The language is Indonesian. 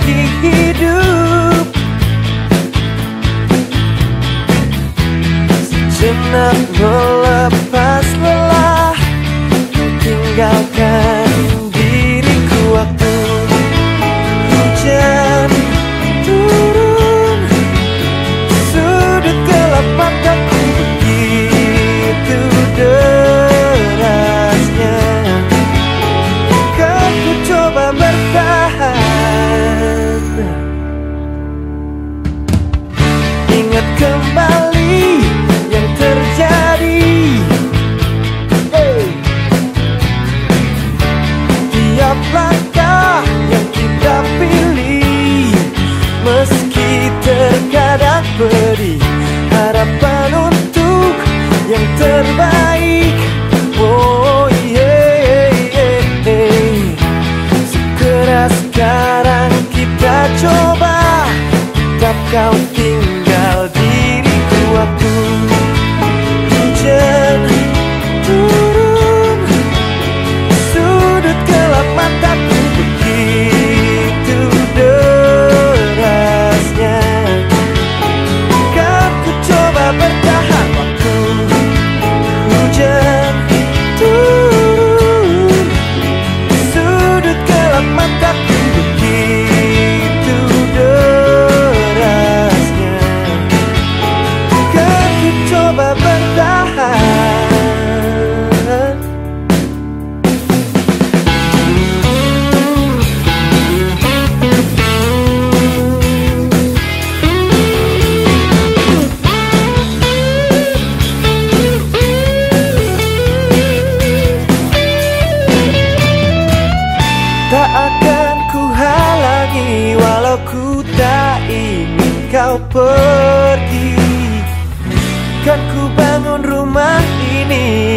meski hidup sejenak melepas lelah. Kau tinggalkan diriku waktu hujan turun, sudut gelap mataku begitu derasnya. Kan ku coba bertahan, ingat kembali yang terjadi. Tiap langkah yang kita pilih, meski terkadang pedih, harapan untuk yang terbaik. Oh yeah, sekeras sekarang kita coba, tetap kau tinggal diriku waktu hujan turun, sudut gelap mataku begitu derasnya. Kan ku coba bertahan waktu hujan turun, sudut gelap mataku begitu derasnya. Kan ku coba bertahan. Tak akan ku halangi walau ku tak ingin kau pergi. Kan ku bangun rumah ini